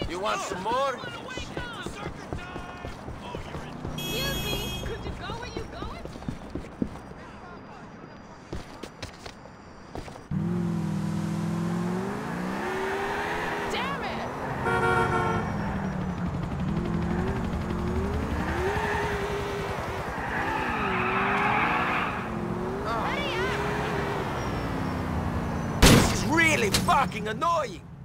You want some more? Excuse me, could you go where you going? Damn it! This is really fucking annoying!